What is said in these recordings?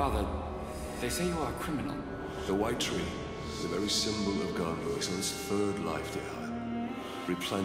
Father, they say you are a criminal. The White Tree, the very symbol of Garbo, is on its third life, dear. Replant.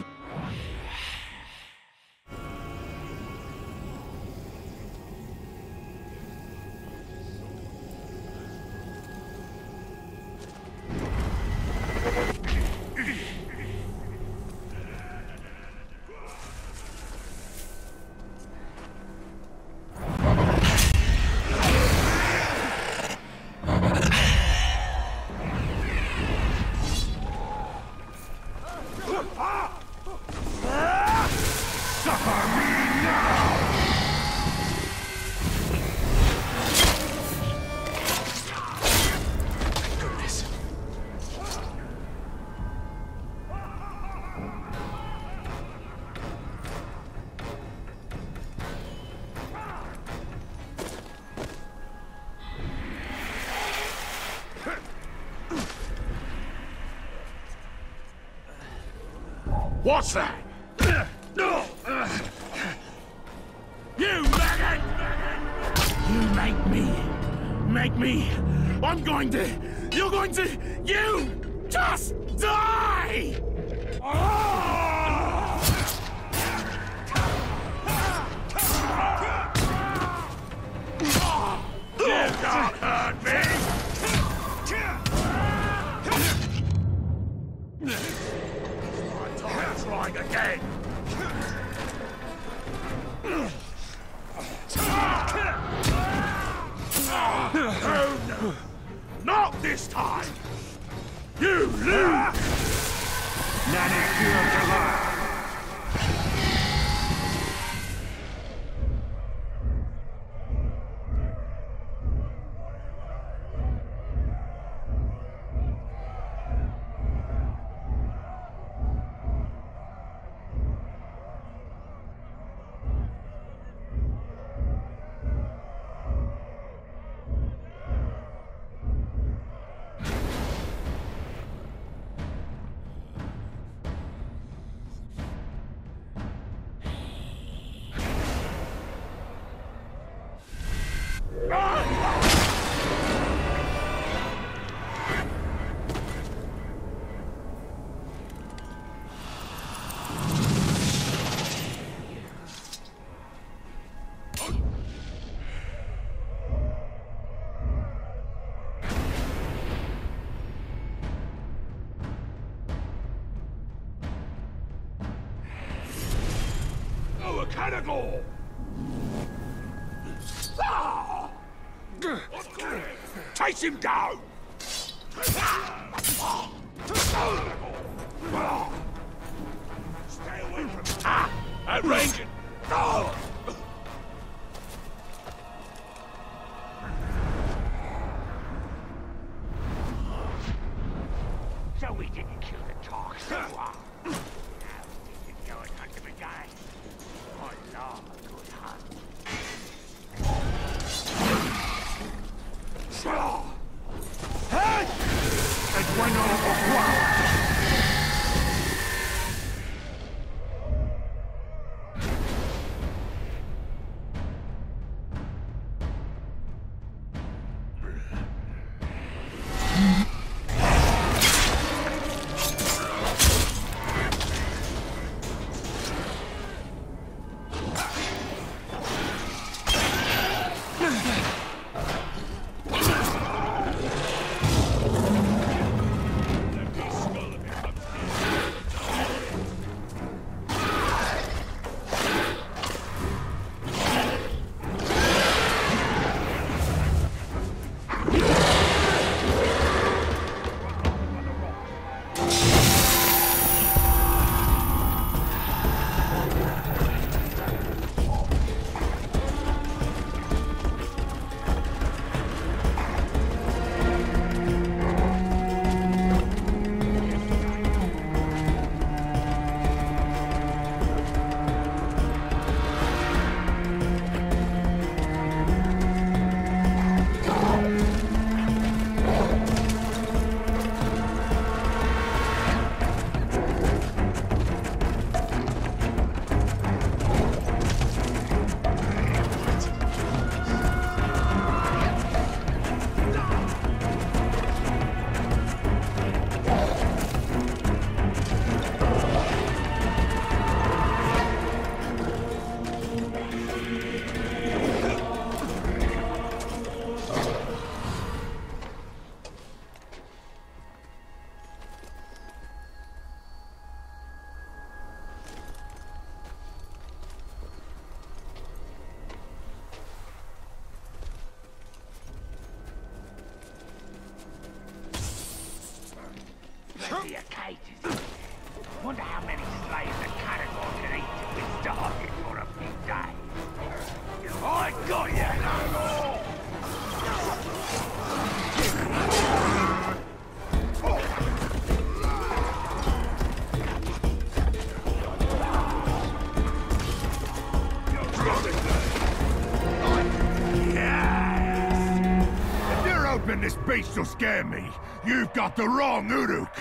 What's that? You maggot! You make me. You're going to, you just die! You can't hurt me! Trying again! Oh no! Not this time! You lose! Manicure Goliath! Mechanical! Chase him down! Stay away from him! At range! So we didn't kill the talk, so now we can go and hunt him again. Oh, no, good hunt. Hey! Es bueno lo Wonder how many slaves a carnivore can eat to be started for a big day. I got you! If you're hoping this beast will scare me, you've got the wrong Uruk.